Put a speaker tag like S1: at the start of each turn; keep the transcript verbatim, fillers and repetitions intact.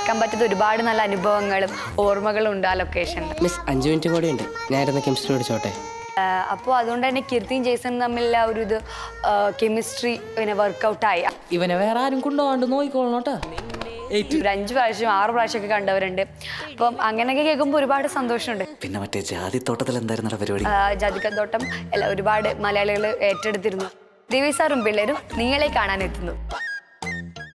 S1: മറക്കാൻ പറ്റാത്ത ഒരുപാട് നല്ല അനുഭവങ്ങളും ഓർമ്മകളും ഉണ്ട് ആ ലൊക്കേഷനിൽ.
S2: മിസ് അഞ്ച് മിനിറ്റ് കൂടെ ഉണ്ട്, ഞാനിരുന്ന് കെമിസ്ട്രി പഠിച്ചോട്ടെ.
S1: അപ്പോൾ അതുകൊണ്ട് തന്നെ കീർത്തിയും ജേസനും തമ്മിലുള്ള ഒരു ഇത് കെമിസ്ട്രി പിന്നെ വർക്കൗട്ടായി.
S3: ഇവനെ വേറെ ആരും കൊണ്ടുപോകാണ്ട് നോക്കിക്കോളണോട്ടാ.
S1: ഒരു അഞ്ച് പ്രാവശ്യം ആറ് പ്രാവശ്യമൊക്കെ കണ്ടവരുണ്ട്. അപ്പം അങ്ങനെയൊക്കെ കേൾക്കുമ്പോൾ ഒരുപാട് സന്തോഷമുണ്ട്.
S4: പിന്നെ മറ്റേ ജാതിത്തോട്ടത്തിൽ എന്തായിരുന്നു പരിപാടി?
S1: ജാതിക്കത്തോട്ടം അല്ല ഒരുപാട് മലയാളികൾ ഏറ്റെടുത്തിരുന്നു. ദേവി സാറും പിള്ളേരും നിങ്ങളെ കാണാനെത്തുന്നു.